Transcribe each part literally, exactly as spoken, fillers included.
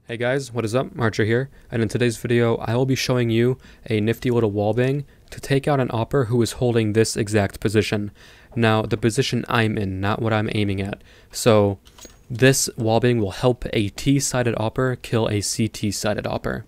Hey guys, what is up? Archer here, and in today's video I will be showing you a nifty little wallbang to take out an Opper who is holding this exact position. Now, the position I'm in, not what I'm aiming at. So, this wallbang will help a T-sided Opper kill a C T-sided Opper.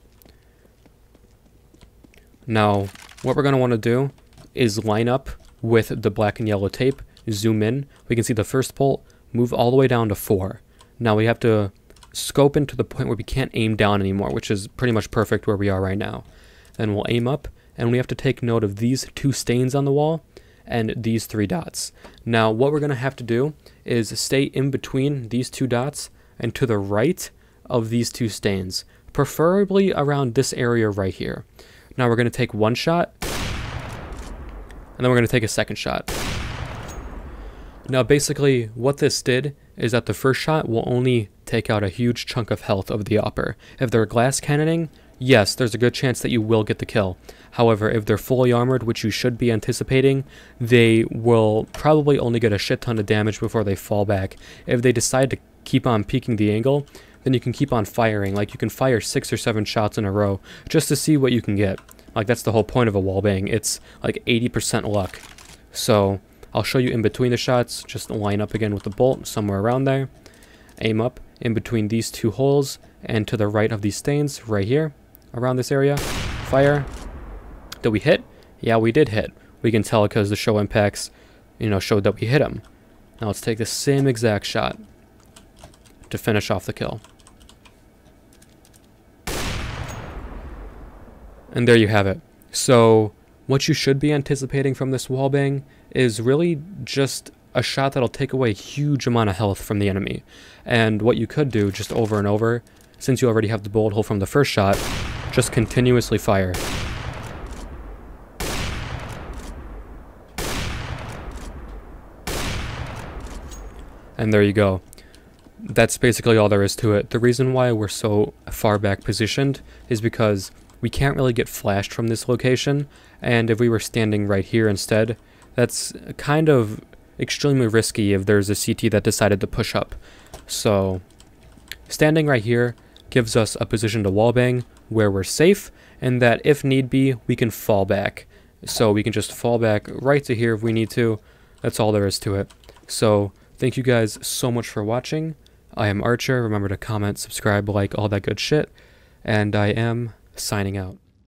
Now, what we're going to want to do is line up with the black and yellow tape, zoom in, we can see the first bolt, move all the way down to four. Now we have to scope into the point where we can't aim down anymore, which is pretty much perfect where we are right now. Then we'll aim up, and we have to take note of these two stains on the wall and these three dots. Now what we're going to have to do is stay in between these two dots and to the right of these two stains, preferably around this area right here. Now we're going to take one shot, and then we're going to take a second shot. Now basically what this did is that the first shot will only take out a huge chunk of health of the Opper. If they're glass cannoning, yes, there's a good chance that you will get the kill. However, if they're fully armored, which you should be anticipating, they will probably only get a shit ton of damage before they fall back. If they decide to keep on peaking the angle, then you can keep on firing. Like, you can fire six or seven shots in a row just to see what you can get. Like, that's the whole point of a wallbang. It's like eighty percent luck. So I'll show you in between the shots. Just line up again with the bolt somewhere around there. Aim up in between these two holes and to the right of these stains right here around this area. Fire. Did we hit? Yeah, we did hit. We can tell because the show impacts, you know, showed that we hit him. Now let's take the same exact shot to finish off the kill. And there you have it. So what you should be anticipating from this wallbang is really just a shot that'll take away a huge amount of health from the enemy. And what you could do just over and over, since you already have the bullet hole from the first shot, just continuously fire. And there you go. That's basically all there is to it. The reason why we're so far back positioned is because we can't really get flashed from this location, and if we were standing right here instead, that's kind of extremely risky if there's a C T that decided to push up. So standing right here gives us a position to wallbang where we're safe, and that if need be, we can fall back. So we can just fall back right to here if we need to. That's all there is to it. So thank you guys so much for watching. I am Archer. Remember to comment, subscribe, like, all that good shit. And I am signing out.